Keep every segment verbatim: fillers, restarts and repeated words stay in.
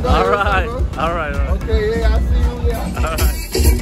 All right, all right, all right. Okay, yeah, I see you. Yeah. All right.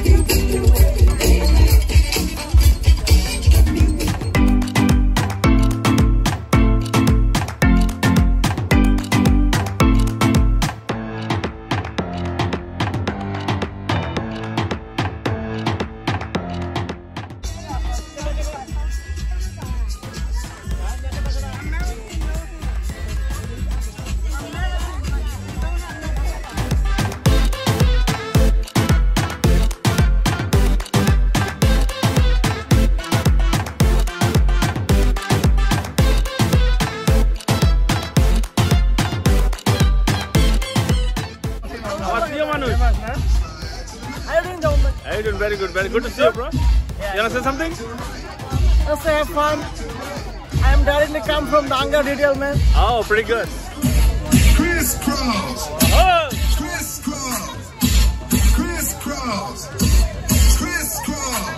How you doing? Very good, very good to see you, bro. Yeah, you wanna say something? Let's have fun. I am directly come from the Anga detail, man. Oh, pretty good. Crisscross. Oh! Crisscross. Crisscross. Crisscross.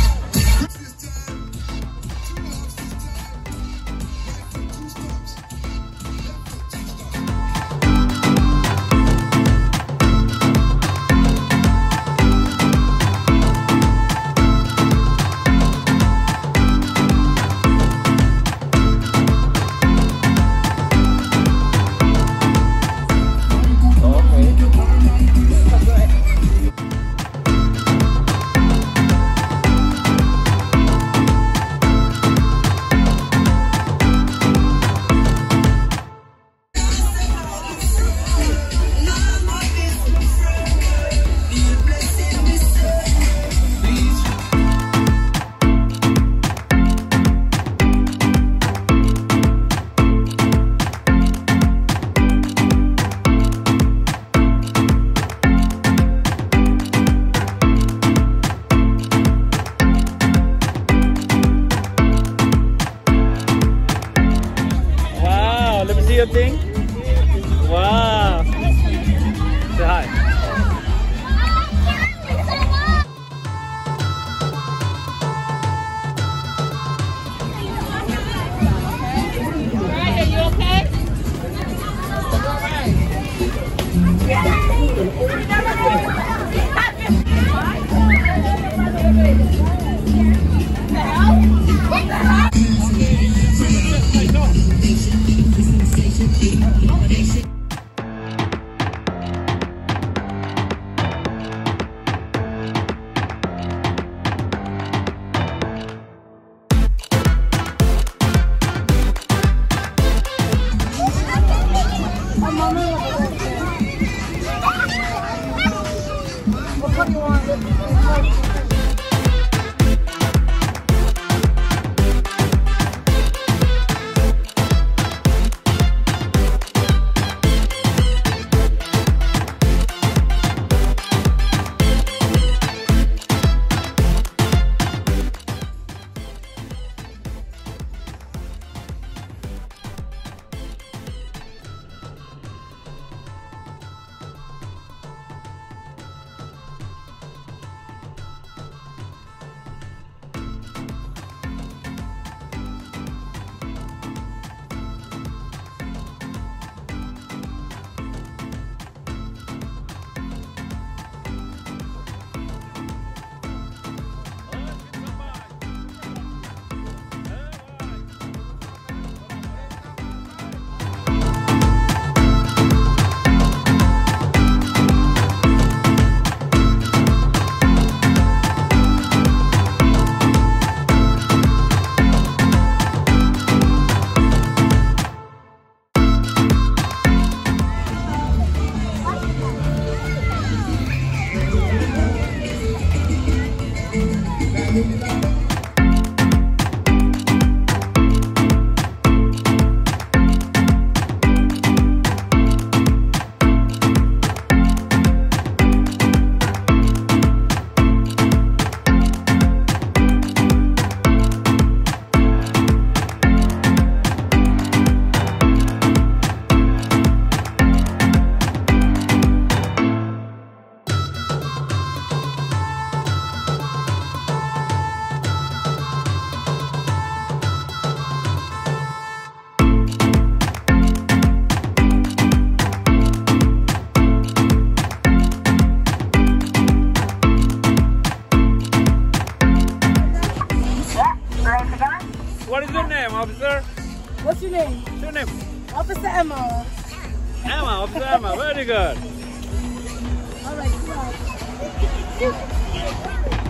Let me see your thing. Wow. Say hi. Are you okay? What do you want? Officer Emma. Emma, Officer Emma, very good. All right, come on.